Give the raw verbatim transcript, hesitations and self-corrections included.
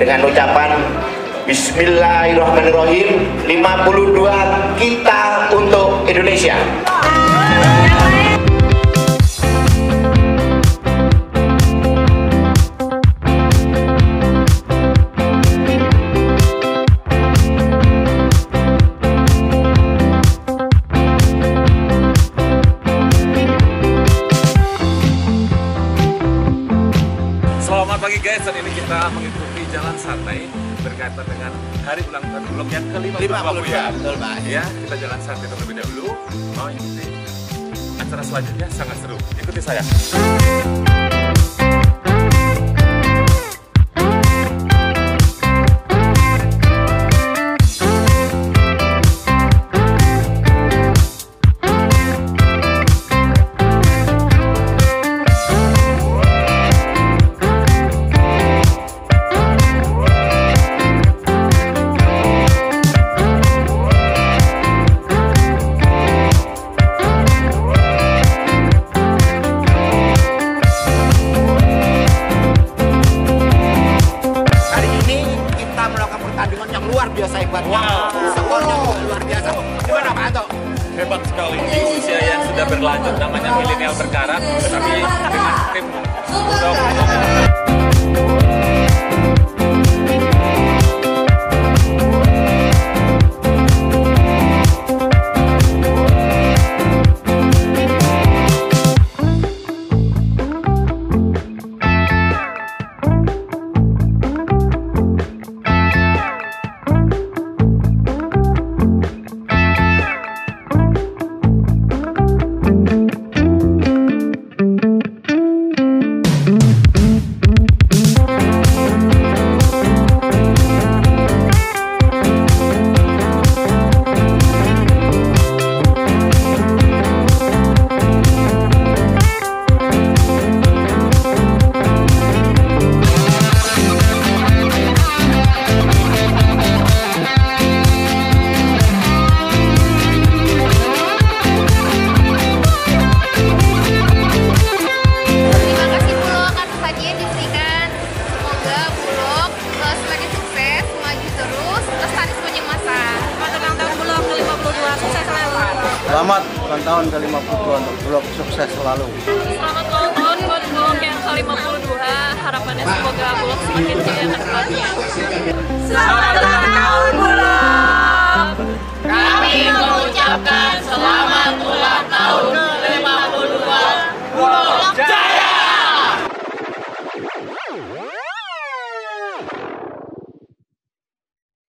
dengan ucapan Bismillahirrahmanirrahim. lima puluh dua kita untuk Indonesia. Selamat pagi guys, saat ini kita mengikuti jalan santai berkaitan dengan hari ulang tahun Bulog yang ke lima puluh dua. Betul, Pak. Ya, kita jalan santai terlebih dahulu. Mau ikuti acara selanjutnya sangat seru. Ikuti saya. Yang luar biasa hebatnya, Wow. skornya juga luar biasa. Gimana Pak Anto? Hebat sekali di usia yang sudah berlanjut, namanya milenial berkarat, tapi dengan tim Bulog. Selamat ulang tahun ke lima puluh dua untuk Bulog, sukses selalu. Selamat ulang tahun buat Bulog yang ke lima puluh dua. Harapannya semoga Bulog semakin jaya ke depannya. Selamat ulang tahun Bulog. Kami mengucapkan selamat ulang tahun.